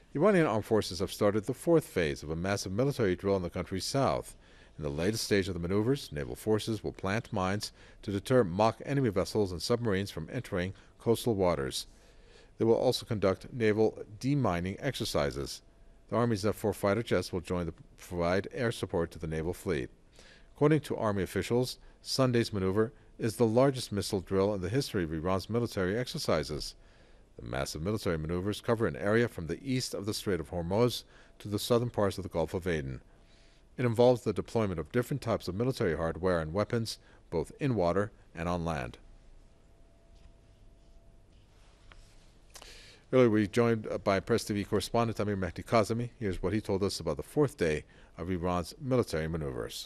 Iranian armed forces have started the fourth phase of a massive military drill in the country's south. In the latest stage of the maneuvers, naval forces will plant mines to deter mock enemy vessels and submarines from entering coastal waters. They will also conduct naval demining exercises. The Army's F-4 fighter jets will join to provide air support to the naval fleet. According to Army officials, Sunday's maneuver is the largest missile drill in the history of Iran's military exercises. The massive military maneuvers cover an area from the east of the Strait of Hormuz to the southern parts of the Gulf of Aden. It involves the deployment of different types of military hardware and weapons, both in water and on land. Earlier, we joined by Press TV correspondent Amir Mehdi Kazemi. Here's what he told us about the fourth day of Iran's military maneuvers.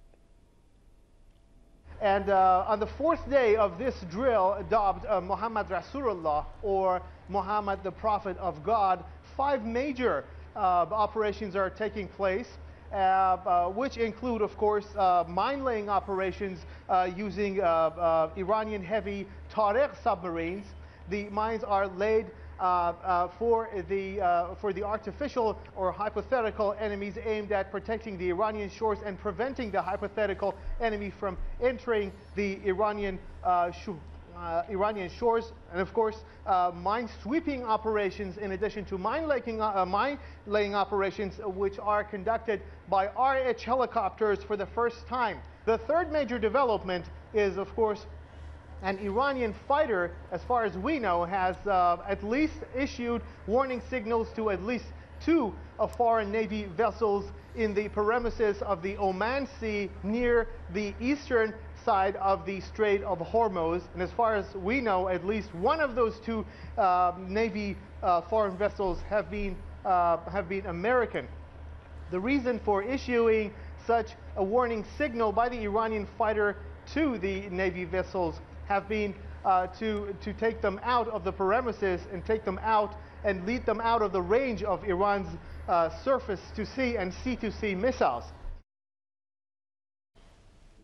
And on the fourth day of this drill, dubbed Muhammad Rasul-Allah, or Muhammad the Prophet of God, 5 major operations are taking place, which include, of course, mine-laying operations using Iranian heavy Tariq submarines. The mines are laid for the artificial or hypothetical enemies aimed at protecting the Iranian shores and preventing the hypothetical enemy from entering the Iranian shores, and of course mine sweeping operations in addition to mine laying operations, which are conducted by RH helicopters for the first time. The third major development is, of course, an Iranian fighter, as far as we know, has at least issued warning signals to at least 2 foreign Navy vessels in the premises of the Oman Sea near the eastern side of the Strait of Hormuz. And as far as we know, at least one of those 2 Navy foreign vessels have been American. The reason for issuing such a warning signal by the Iranian fighter to the Navy vessels have been to take them out of the premises and take them out and lead them out of the range of Iran's surface to sea and sea to sea missiles.